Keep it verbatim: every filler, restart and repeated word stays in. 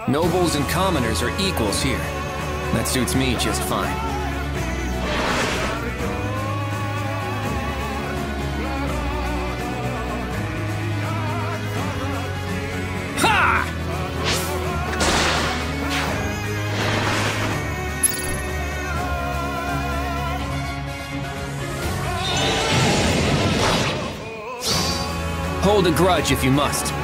Nobles and commoners are equals here. That suits me just fine. Ha! Hold a grudge if you must.